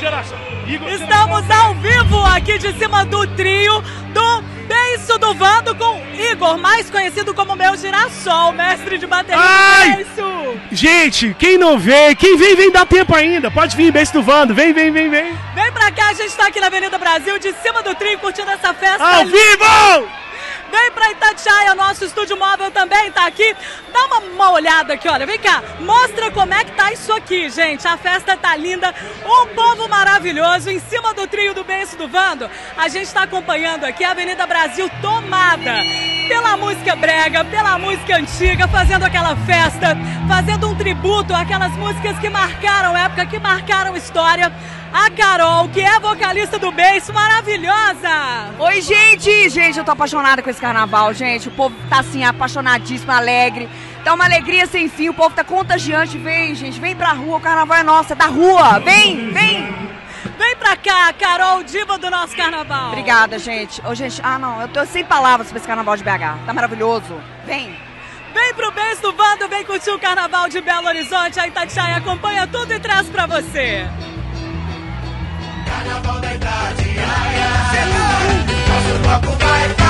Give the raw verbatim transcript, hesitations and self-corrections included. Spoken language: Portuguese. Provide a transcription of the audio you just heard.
geração. Igor Estamos ao vivo aqui de cima do trio do Beiço do Vando com Igor, mais conhecido como Meu Girassol, mestre de bateria do Beiço. Gente, quem não vem, quem vem, vem, dá tempo ainda. Pode vir, Beiço do Vando, vem, vem, vem, vem. Vem pra cá, a gente tá aqui na Avenida Brasil, de cima do trio, curtindo essa festa. Ao ali. vivo! Vem pra Itatiaia, nosso estúdio móvel também tá aqui. Dá uma, uma olhada aqui, olha, vem cá. Mostra como é que tá isso aqui, gente. A festa tá linda, um povo maravilhoso em cima do trio do Beiço do Vando. A gente tá acompanhando aqui a Avenida Brasil tomada pela música brega, pela música antiga, fazendo aquela festa, fazendo um tributo àquelas músicas que marcaram época, que marcaram história. A Carol, que é vocalista do Beiço, maravilhosa! Oi, gente! Gente, eu tô apaixonada com esse carnaval, gente. O povo tá assim, apaixonadíssimo, alegre. Tá uma alegria sem fim, o povo tá contagiante. Vem, gente, vem pra rua, o carnaval é nosso, é da rua. Vem, vem! Vem pra cá, Carol, diva do nosso carnaval. Obrigada, gente. Ô, gente, ah, não, eu tô sem palavras pra esse carnaval de B H. Tá maravilhoso. Vem! Vem pro Beiço do Vando, vem curtir o carnaval de Belo Horizonte. A Itatiaia acompanha tudo e traz pra você. Carnaval da idade, ai, ai. Nosso bloco vai